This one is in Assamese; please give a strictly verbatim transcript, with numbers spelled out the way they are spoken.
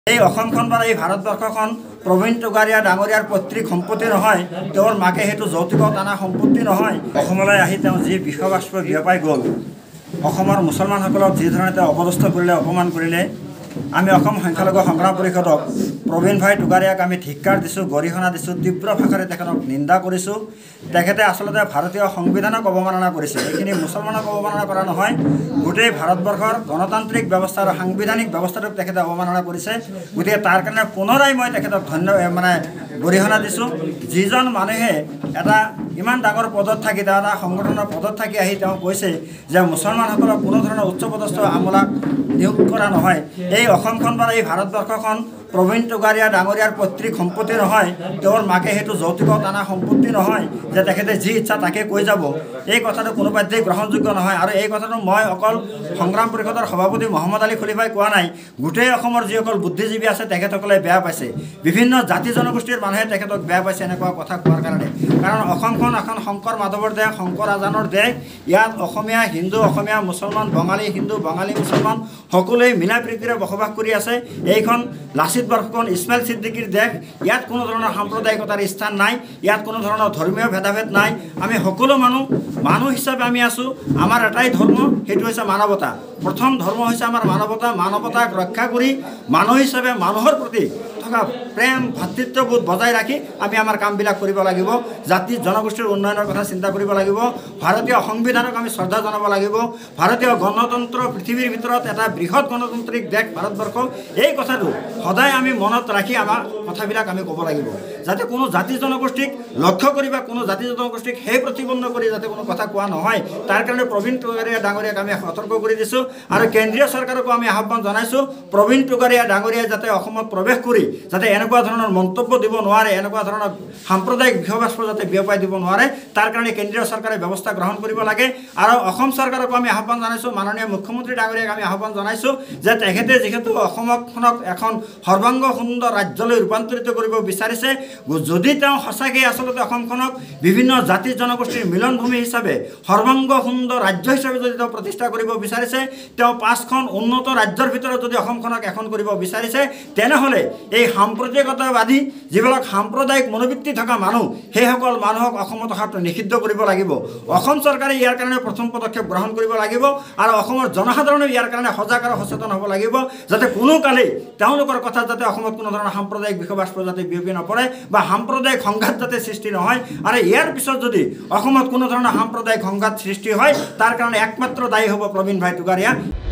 এই অসমখন বা এই ভাৰতবৰ্ষখন প্ৰবীণ টুগাৰীয়া ডাঙৰীয়াৰ পৈতৃক সম্পত্তি নহয়, তেওঁৰ মাকে সেইটো যৌতুকত অনা সম্পত্তি নহয়। অসমলৈ আহি তেওঁ যি বিষবাষ্প বিয়পাই গ'ল, অসমৰ মুছলমানসকলক যি ধৰণে তেওঁ অপদস্থ কৰিলে, অপমান কৰিলে, আমি অসম সংখ্যালঘু সংগ্ৰাম পৰিষদক প্ৰবীণ ভাই টুগাৰীয়াক আমি ধিক্কাৰ দিছোঁ, গৰিহণা দিছোঁ, তীব্ৰ ভাষাৰে তেখেতক নিন্দা কৰিছোঁ। তেখেতে আচলতে ভাৰতীয় সংবিধানক অৱমাননা কৰিছে। এইখিনি মুছলমানক অৱমাননা কৰা নহয়, গোটেই ভাৰতবৰ্ষৰ গণতান্ত্ৰিক ব্যৱস্থা আৰু সাংবিধানিক ব্যৱস্থাটোক তেখেতে অৱমাননা কৰিছে। গতিকে তাৰ কাৰণে পুনৰাই মই তেখেতক ধন্য মানে গৰিহণা দিছোঁ। যিজন মানুহে এটা ইমান ডাঙৰ পদত থাকি, তেওঁ এটা সংগঠনৰ পদত থাকি আহি তেওঁ কৈছে যে মুছলমানসকলক কোনো ধৰণৰ উচ্চপদস্থ আমোলাক নিয়োগ কৰা নহয়। এই অসমখন বা এই ভাৰতবৰ্ষখন প্ৰবীণ টুগাৰীয়া ডাঙৰীয়াৰ পৈতৃক সম্পত্তি নহয়, তেওঁৰ মাকে সেইটো যৌতুকত অনা সম্পত্তি নহয় যে তেখেতে যি ইচ্ছা তাকে কৈ যাব। এই কথাটো কোনোপধ্যেই গ্ৰহণযোগ্য নহয়। আৰু এই কথাটো মই অকল সংগ্ৰাম পৰিষদৰ সভাপতি মহম্মদ আলী খলিফাই কোৱা নাই, গোটেই অসমৰ যিসকল বুদ্ধিজীৱী আছে তেখেতসকলে বেয়া পাইছে, বিভিন্ন জাতি জনগোষ্ঠীৰ মানুহে তেখেতক বেয়া পাইছে এনেকুৱা কথা কোৱাৰ কাৰণে। কাৰণ অসমখন এখন শংকৰ মাধৱৰ দেশ, শংকৰ আজানৰ দেশ। ইয়াত অসমীয়া হিন্দু, অসমীয়া মুছলমান, বঙালী হিন্দু, বঙালী মুছলমান সকলোৱে মিলা প্ৰীতিৰে বসবাস কৰি আছে। এইখন লাচিত বৰফুকন ইছমাইল ছিদ্দিকীৰ দেশ। ইয়াত কোনো ধৰণৰ সাম্প্ৰদায়িকতাৰ স্থান নাই, ইয়াত কোনো ধৰণৰ ধৰ্মীয় ভেদাভেদ নাই। আমি সকলো মানুহ মানুহ হিচাপে আমি আছোঁ। আমাৰ এটাই ধৰ্ম, সেইটো হৈছে মানৱতা। প্ৰথম ধৰ্ম হৈছে আমাৰ মানৱতা। মানৱতাক ৰক্ষা কৰি মানুহ হিচাপে মানুহৰ প্ৰতি থকা প্ৰেম, ভাতৃত্ববোধ বজাই ৰাখি আমি আমাৰ কামবিলাক কৰিব লাগিব। জাতি জনগোষ্ঠীৰ উন্নয়নৰ কথা চিন্তা কৰিব লাগিব। ভাৰতীয় সংবিধানক আমি শ্ৰদ্ধা জনাব লাগিব। ভাৰতীয় গণতন্ত্ৰ পৃথিৱীৰ ভিতৰত এটা বৃহৎ গণতান্ত্ৰিক দেশ ভাৰতবৰ্ষ। এই কথাটো সদায় আমি মনত ৰাখি আমাৰ কথাবিলাক আমি ক'ব লাগিব, যাতে কোনো জাতি জনগোষ্ঠীক লক্ষ্য কৰি বা কোনো জাতি জনগোষ্ঠীক সেই প্ৰতিবন্ধ কৰি যাতে কোনো কথা কোৱা নহয়। তাৰ কাৰণে প্ৰবীণ টুগাৰীয়া ডাঙৰীয়াক আমি সতৰ্ক কৰি দিছোঁ। আৰু কেন্দ্ৰীয় চৰকাৰকো আমি আহ্বান জনাইছোঁ, প্ৰবীণ টুগাৰীয়া ডাঙৰীয়াই যাতে অসমত প্ৰৱেশ কৰি যাতে এনেকুৱা ধৰণৰ মন্তব্য দিব নোৱাৰে, এনেকুৱা ধৰণৰ সাম্প্ৰদায়িক বিষবাষ্প যাতে বিয়পাই দিব নোৱাৰে, তাৰ কাৰণে কেন্দ্ৰীয় চৰকাৰে ব্যৱস্থা গ্ৰহণ কৰিব লাগে। আৰু অসম চৰকাৰকো আমি আহ্বান জনাইছোঁ, মাননীয় মুখ্যমন্ত্ৰী ডাঙৰীয়াক আমি আহ্বান জনাইছোঁ যে তেখেতে যিহেতু অসমখনক এখন সৰ্বাংগ সুন্দৰ ৰাজ্যলৈ ৰূপান্তৰিত কৰিব বিচাৰিছে, যদি তেওঁ সঁচাকৈ আচলতে অসমখনক বিভিন্ন জাতি জনগোষ্ঠীৰ মিলনভূমি হিচাপে সৰ্বাংগ সুন্দৰ ৰাজ্য হিচাপে যদি তেওঁ প্ৰতিষ্ঠা কৰিব বিচাৰিছে, তেওঁ পাঁচখন উন্নত ৰাজ্যৰ ভিতৰত যদি অসমখনক এখন কৰিব বিচাৰিছে, তেনেহ'লে এই সাম্প্ৰদায়িকতাবাদী যিবিলাক সাম্প্ৰদায়িক মনোবৃত্তি থকা মানুহ, সেইসকল মানুহক অসমত অহাটো নিষিদ্ধ কৰিব লাগিব। অসম চৰকাৰে ইয়াৰ কাৰণে প্ৰথম পদক্ষেপ গ্ৰহণ কৰিব লাগিব। আৰু অসমৰ জনসাধাৰণে ইয়াৰ কাৰণে সজাগ আৰু সচেতন হ'ব লাগিব, যাতে কোনো কালেই তেওঁলোকৰ কথাত যাতে অসমত কোনো ধৰণৰ সাম্প্ৰদায়িক বিষবাষ্প যাতে বিয়পি নপৰে বা সাম্প্ৰদায়িক সংঘাত যাতে সৃষ্টি নহয়। আৰু ইয়াৰ পিছত যদি অসমত কোনো ধৰণৰ সাম্প্ৰদায়িক সংঘাত সৃষ্টি হয়, তাৰ কাৰণে একমাত্ৰ দায়ী হ'ব প্ৰবীণ ভাই টুগাৰীয়া।